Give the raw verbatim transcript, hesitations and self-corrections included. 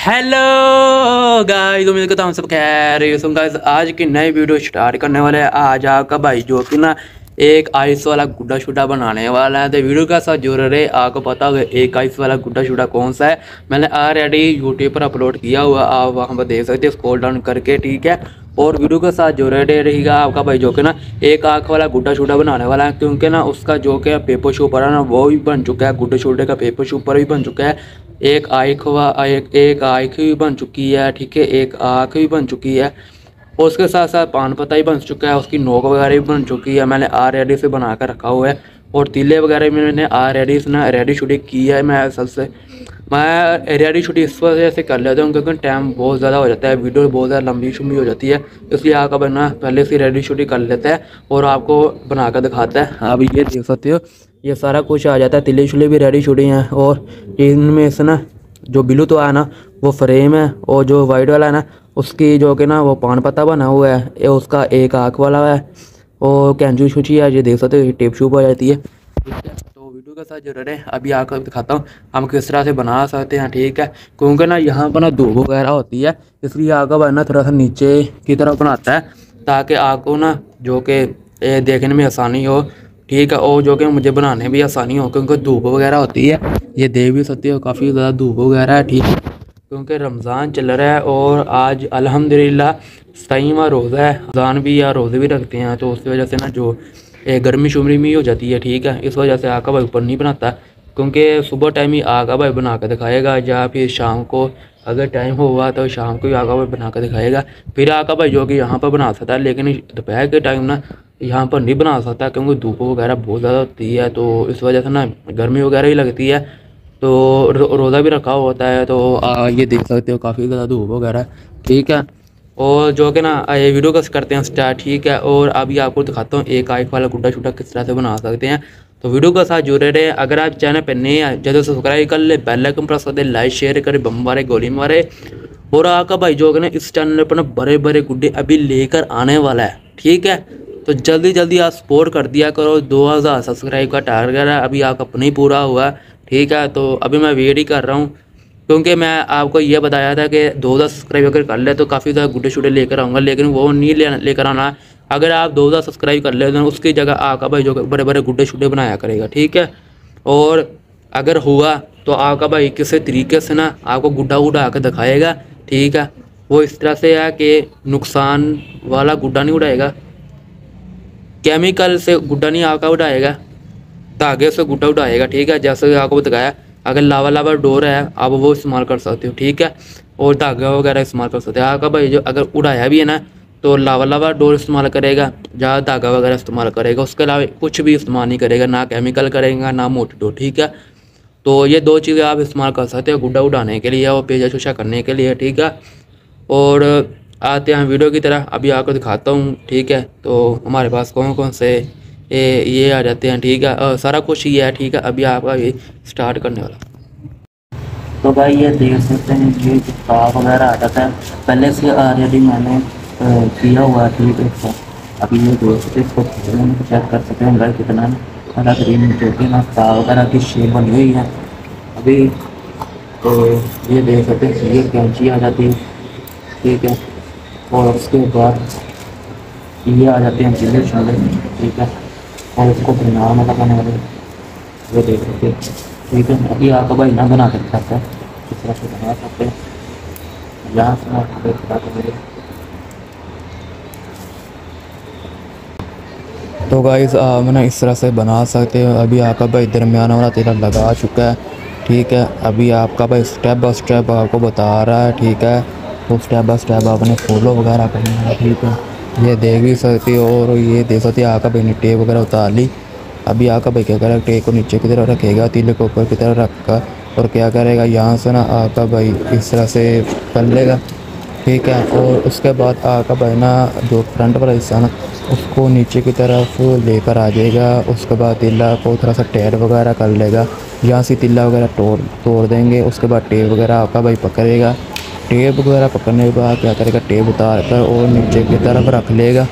Hello guys, उम्मीद करता हूँ हम सब खैर हैं गाइस। आज की नई वीडियो स्टार्ट करने वाले हैं। आज आपका भाई जो कि ना एक आइस वाला गुड्डा शुड्डा बनाने वाला है, तो वीडियो का साथ जुड़ रहे। आपको पता होगा एक आइस वाला गुड्डा शुड्डा कौन सा है, मैंने ऑलरेडी यूट्यूब पर अपलोड किया हुआ, आप वहाँ पर देख सकते हैं स्क्रॉल डाउन करके, ठीक है। और वीडियो के साथ जुड़े रहेगा आपका भाई जो कि ना एक आँख वाला गुड्डा शुड्डा बनाने वाला है, क्योंकि ना उसका जो कि पेपर शूपर है ना वो भी बन चुका है, गुड्डे शुड्डे का पेपर शूपर भी बन चुका है। एक आँख वा एक एक आँख भी बन चुकी है, ठीक है, एक आँख भी बन चुकी है। और उसके साथ साथ पान पता भी बन चुका है, उसकी नोक वगैरह भी बन चुकी है, मैंने ऑलरेडी से बना कर रखा हुआ है। और तीले वगैरह भी मैंने ऑलरेडी से ना रेडी शूटिंग की है। मैं सबसे मैं रेडी शूटिंग इस वजह से कर लेता हूँ क्योंकि टाइम बहुत ज़्यादा हो जाता है, वीडियो बहुत ज़्यादा लंबी शुम्बी हो जाती है, इसलिए आपका बना पहले से रेडी शूटिंग कर लेता है और आपको बना कर दिखाता है। आप ये देख सकते हो, ये सारा कुछ आ जाता है, तिले शुले भी रेडी शूटिंग है। और इनमें से ना जो ब्लू तो है ना वो फ्रेम है, और जो वाइट वाला है ना उसकी जो कि ना वो पान पत्ता बना हुआ है, ये उसका एक आँख वाला है। और कैंचू छुची है, ये देख सकते हो, टेप शूप आ जाती है, ठीक है। तो वीडियो के साथ जरूर है, अभी आकर दिखाता हूँ हम किस तरह से बना सकते हैं, ठीक है। क्योंकि ना यहाँ पर ना धूप वगैरह होती है, इसलिए आग का ना थोड़ा सा नीचे की तरफ बनाता है, ताकि आग को ना जो कि देखने में आसानी हो, ठीक है। और जो कि मुझे बनाने में भी आसानी हो, क्योंकि धूप वगैरह होती है, ये देख भी सकते हो काफ़ी ज़्यादा धूप वगैरह है, ठीक है। क्योंकि रमज़ान चल रहा है और आज अल्हम्दुलिल्लाह सहीमा रोज़ा है, रमज़ान भी या रोज़े भी रखते हैं, तो उसकी वजह से ना जो ए, गर्मी शुमरी में हो जाती है, ठीक है। इस वजह से आका भाई ऊपर नहीं बनाता, क्योंकि सुबह टाइम ही आका भाई बना कर दिखाएगा, या फिर शाम को अगर टाइम हुआ तो शाम को ही आका भाई बना कर दिखाएगा। फिर आका भाई जो कि यहाँ पर बना सकता है, लेकिन दोपहर के टाइम ना यहाँ पर नहीं बना सकता, क्योंकि धूप वगैरह बहुत ज़्यादा होती है, तो इस वजह से ना गर्मी वगैरह ही लगती है। तो रो, रोज़ा भी रखा हुआ होता है, तो आ, ये देख सकते हो काफ़ी ज़्यादा धूप वगैरह, ठीक है। और जो कि ना ये वीडियो का करते हैं स्टार्ट, ठीक है। और अभी आपको दिखाता हूँ एक आँख वाला गुड्डा शुड्डा किस तरह से बना सकते हैं, तो वीडियो का साथ जुड़े रहे। अगर आप चैनल पर नए आए जल्दी सब्सक्राइब कर ले, बेल आइकन प्रेस कर दे, लाइक शेयर करे, बम मारे गोली मारे। और आपका भाई जो कि ना इस चैनल पर ना बड़े बड़े गुड्डे अभी लेकर आने वाला है, ठीक है। तो जल्दी जल्दी आप सपोर्ट कर दिया करो, दो हज़ार सब्सक्राइब का टारगेट है, अभी आपका नहीं पूरा हुआ, ठीक है। तो अभी मैं वेट ही कर रहा हूँ, क्योंकि मैं आपको ये बताया था कि दो हज़ार सब्सक्राइब अगर कर ले तो काफ़ी ज़्यादा गुड्डे शुड्डे लेकर आऊँगा, लेकिन वो नहीं ले लेकर आना। अगर आप दो हज़ार सब्सक्राइब कर ले तो उसकी जगह आपका भाई जो बड़े बड़े गुड्डे शुड्डे बनाया करेगा, ठीक है। और अगर हुआ तो आपका भाई किसी तरीके से ना आपको गुड्डा उड़ा कर दिखाएगा, ठीक है। वो इस तरह से है कि नुकसान वाला गुड्डा नहीं उड़ाएगा, केमिकल से गुड्डा नहीं आपका उड़ाएगा, धागे से गुड्डा उड़ाएगा, ठीक है। जैसे आपको बताया, अगर लावा लावा डोर है आप वो इस्तेमाल कर सकते हो, ठीक है। और धागा वगैरह इस्तेमाल कर सकते हो। आपका भाई जो अगर उड़ाया भी है ना तो लावा लावा डोर इस्तेमाल करेगा, या धागा वगैरह इस्तेमाल करेगा, उसके अलावा कुछ भी इस्तेमाल नहीं करेगा, ना केमिकल करेगा ना मोटी डोर, ठीक है। तो ये दो चीज़ें आप इस्तेमाल कर सकते हो गुड्डा उड़ाने के लिए और पेजा चूषा करने के लिए, ठीक है। और आते हैं वीडियो की तरह, अभी आपको दिखाता हूँ, ठीक है। तो हमारे पास कौन कौन से ये ये आ जाते हैं, ठीक है, और सारा कुछ ही है, ठीक है। अभी आपका ये स्टार्ट करने वाला, तो भाई ये देख सकते हैं ये किताब वगैरह आ जाता है, पहले से ऑलरेडी मैंने अ, किया हुआ है, ठीक है। अभी ये देख सकते इसको चेक कर सकते हैं अंदर कितना अलग ग्रीन जो कि ना किताब वगैरह की शेप बनी हुई है अभी। तो ये देख सकते हैं ये कैंची आ जाती है, ठीक है। और उसके बाद ये आ जाते हैं जिले छोले, ठीक है। और इसको बनाना में लगाने वाले ये देख सकते हैं, ठीक है। अभी आपका भाई ना बना कर सकता है, इस तरह से बना सकते हैं, यहाँ से आपको देखा करेंगे। तो गाइस मैंने इस तरह से बना सकते हो। अभी आपका भाई दरमियाना वाला तेल लगा चुका है, ठीक है। अभी आपका भाई स्टेप बाय स्टेप आपको बता रहा है, ठीक है। तो स्टेप बाय स्टेप आपने फॉलो वगैरह करना है, ठीक है। ये देख भी सकते हो, और ये देख सकते हो आका भाई ने टेप वगैरह उतार ली। अभी आका भाई क्या करेगा, टेप को नीचे की तरफ रखेगा, तीले को ऊपर की तरफ रख कर, और क्या करेगा यहाँ से ना आका भाई इस तरह से कर लेगा, ठीक है। और उसके बाद आका भाई ना जो फ्रंट वाला हिस्सा ना उसको नीचे की तरफ लेकर आ जाएगा। उसके बाद तिल्ला को थोड़ा सा टैड वगैरह कर लेगा, यहाँ से तिल्ला वगैरह तोड़ तोड़ देंगे। उसके बाद टेप वगैरह आका भाई पकड़ेगा, टेप वगैरह पकड़ने के बाद क्या करेगा, टेप उतार कर और नीचे की तरफ रख लेगा।